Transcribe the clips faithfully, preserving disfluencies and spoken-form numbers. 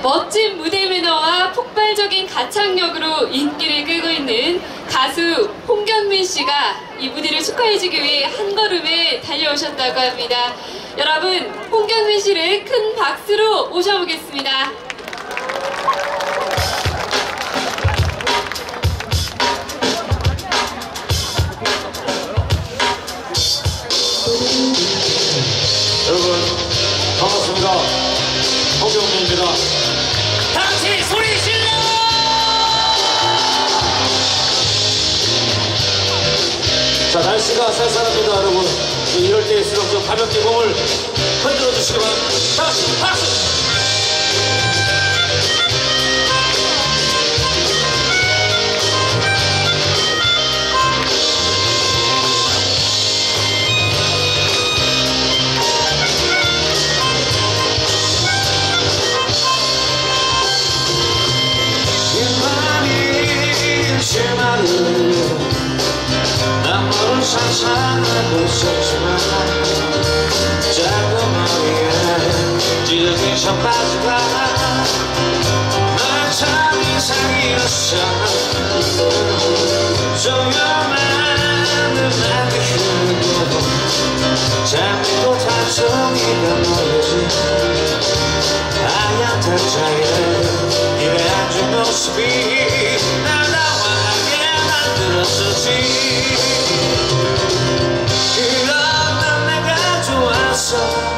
멋진 무대 매너와 폭발적인 가창력으로 인기를 끌고 있는 가수 홍경민 씨가 이 무대를 축하해주기 위해 한 걸음에 달려오셨다고 합니다. 여러분, 홍경민 씨를 큰 박수로 모셔보겠습니다. 여러분 반갑습니다. 홍경민입니다. 다같이 소리 질러! 자, 날씨가 쌀쌀합니다. 여러분, 이럴 때일수록 좀 가볍게 몸을 흔들어 주시기 바랍니다. 다같이 박수! 난 모른 상상하고 있었지만 짧은 머리에 찢어져 빠져가 난 참 이상이었어. 조용한 눈앞에 흐르고 잠들고 단송이가 멀어진 하얀 탁자에 입에 앉은 모습이 날 나와하게 만들었었지. 그런 내가 좋았어.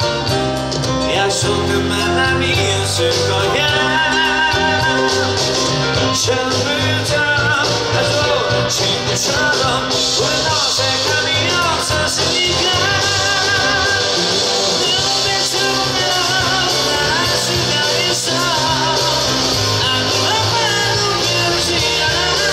약속된 만남이었을 거야. 처음부터 아주 친구처럼 우린 어색함이 없었으니까. 눈을 비추면 날 알 수가 있어. 아무런 말도 배우지 않아.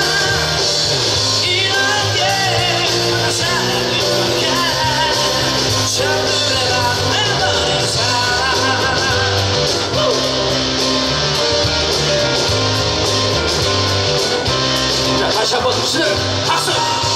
이런 게 사랑인 거야. 처음부터 내 너의 사랑. 자, 다시 한번 시작! 박수!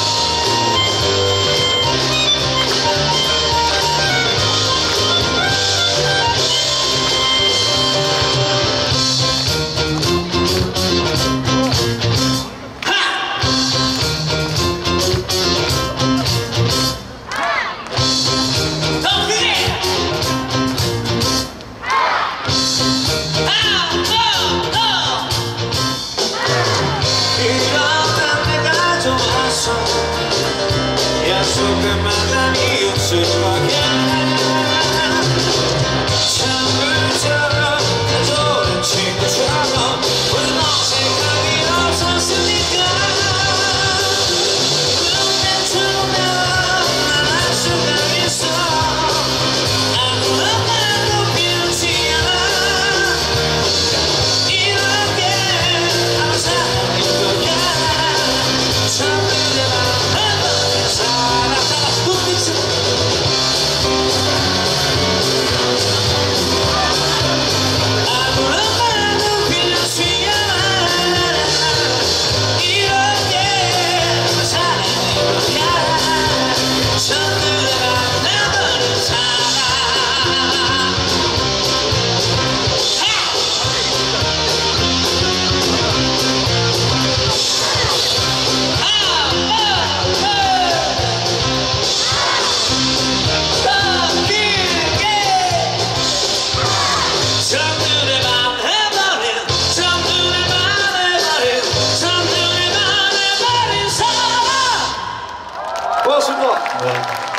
약속된 만남이 없을 거야. 처음부터 아주 오랜 친구처럼 우린 어색함이 없었으니까. 눈에 들어오면 난 알 수가 있어. 아무런 말도 필요치 않아. 이런 게 아무 사랑인 거야. 처음부터 고맙습니다. 네.